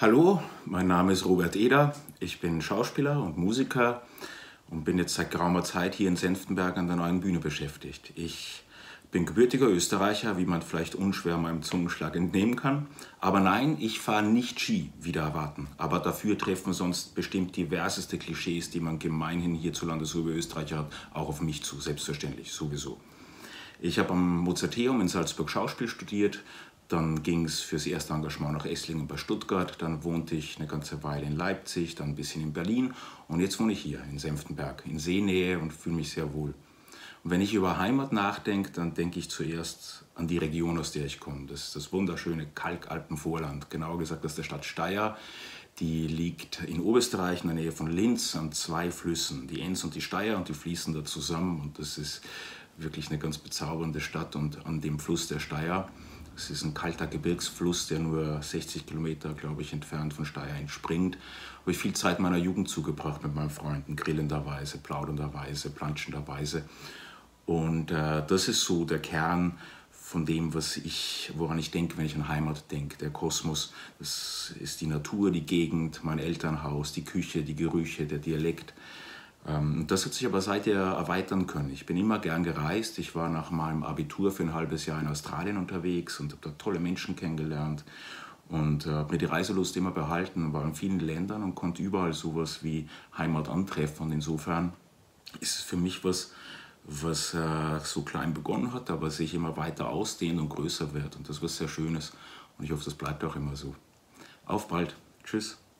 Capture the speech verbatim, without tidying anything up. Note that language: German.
Hallo, mein Name ist Robert Eder. Ich bin Schauspieler und Musiker und bin jetzt seit geraumer Zeit hier in Senftenberg an der Neuen Bühne beschäftigt. Ich bin gebürtiger Österreicher, wie man vielleicht unschwer meinem Zungenschlag entnehmen kann. Aber nein, ich fahre nicht Ski, wider Erwarten. Aber dafür treffen sonst bestimmt diverseste Klischees, die man gemeinhin hierzulande so über Österreicher hat, auch auf mich zu, selbstverständlich, sowieso. Ich habe am Mozarteum in Salzburg Schauspiel studiert. Dann ging es fürs erste Engagement nach Esslingen bei Stuttgart. Dann wohnte ich eine ganze Weile in Leipzig, dann ein bisschen in Berlin. Und jetzt wohne ich hier in Senftenberg, in Seenähe und fühle mich sehr wohl. Und wenn ich über Heimat nachdenke, dann denke ich zuerst an die Region, aus der ich komme. Das ist das wunderschöne Kalkalpenvorland, genauer gesagt aus der Stadt Steyr. Die liegt in Oberösterreich in der Nähe von Linz an zwei Flüssen, die Enns und die Steyr, und die fließen da zusammen. Und das ist wirklich eine ganz bezaubernde Stadt. Und an dem Fluss der Steyr, es ist ein kalter Gebirgsfluss, der nur sechzig Kilometer, glaube ich, entfernt von Steyr entspringt. Habe ich viel Zeit meiner Jugend zugebracht mit meinen Freunden, grillenderweise, plaudernderweise, planschenderweise. Und äh, das ist so der Kern von dem, was ich, woran ich denke, wenn ich an Heimat denke. Der Kosmos, das ist die Natur, die Gegend, mein Elternhaus, die Küche, die Gerüche, der Dialekt. Ähm, das hat sich aber seither erweitern können. Ich bin immer gern gereist. Ich war nach meinem Abitur für ein halbes Jahr in Australien unterwegs und habe da tolle Menschen kennengelernt. Und äh, habe mir die Reiselust immer behalten, war in vielen Ländern und konnte überall sowas wie Heimat antreffen. Und insofern ist es für mich was, was äh, so klein begonnen hat, aber sich immer weiter ausdehnt und größer wird. Und das ist was sehr Schönes. Und ich hoffe, das bleibt auch immer so. Auf bald. Tschüss.